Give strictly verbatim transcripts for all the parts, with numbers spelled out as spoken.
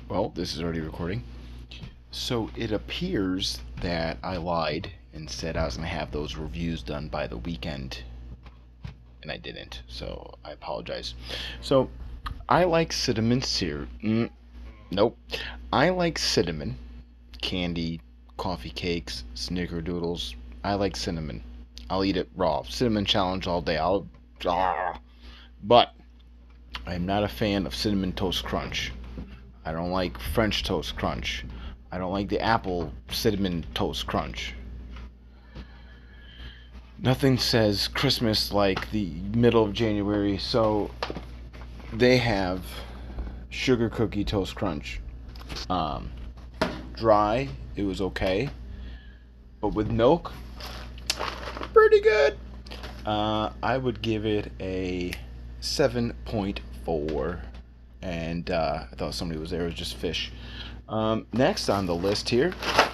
Well, this is already recording. So it appears that I lied and said I was going to have those reviews done by the weekend, and I didn't. So I apologize. So I like cinnamon syrup. Mm, nope. I like cinnamon candy, coffee cakes, snickerdoodles. I like cinnamon. I'll eat it raw. Cinnamon challenge all day. I'll. Ah. But I'm not a fan of cinnamon toast crunch. I don't like French toast crunch. I don't like the apple cinnamon toast crunch. Nothing says Christmas like the middle of January, so they have sugar cookie toast crunch. Um, dry, it was okay, but with milk, pretty good. Uh, I would give it a seven point four. And uh, I thought somebody was there. It was just fish. Um, next on the list here,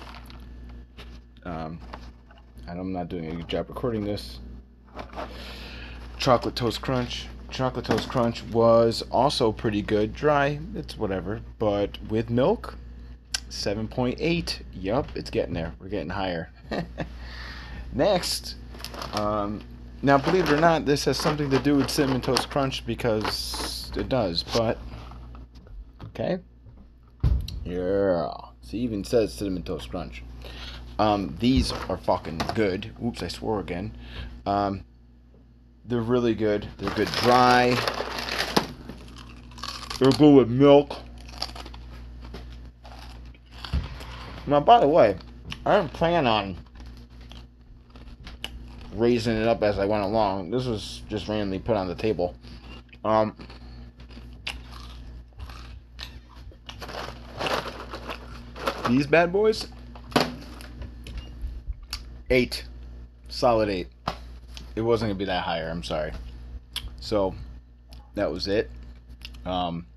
um, and I'm not doing a good job recording this. Chocolate Toast Crunch. Chocolate Toast Crunch was also pretty good. Dry, it's whatever. But with milk, seven point eight. Yup, it's getting there. We're getting higher. Next, um, now believe it or not, this has something to do with Cinnamon Toast Crunch because it does, but okay. Yeah. See, even says Cinnamon Toast Crunch. Um, these are fucking good. Oops, I swore again. Um, they're really good. They're good dry. They're good with milk. Now, by the way, I didn't plan on raising it up as I went along. This was just randomly put on the table. Um... These bad boys, eight, solid eight. It wasn't gonna be that higher. I'm sorry. So that was it. Um,